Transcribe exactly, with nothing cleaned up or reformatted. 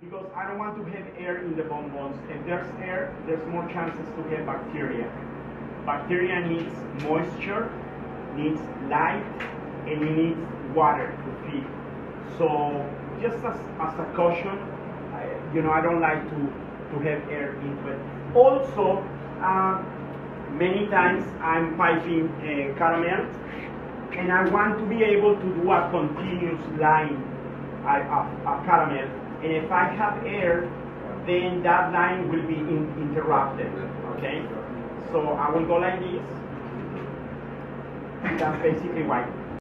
because I don't want to have air in the bonbons. If there's air, there's more chances to have bacteria. Bacteria needs moisture, needs light, and it needs water to feed. So just as, as a caution, I, you know, I don't like to, to have air into it. Also, uh, many times I'm piping uh, caramel, and I want to be able to do a continuous line of, of caramel. And if I have air, then that line will be in, interrupted, okay? So I will go like this. That's basically why.